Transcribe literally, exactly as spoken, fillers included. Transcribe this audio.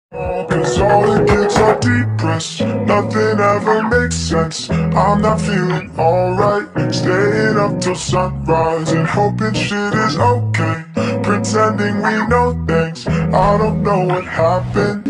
Cause all the kids are depressed, nothing ever makes sense. I'm not feeling alright, staying up till sunrise and hoping shit is okay, pretending we know things. I don't know what happened.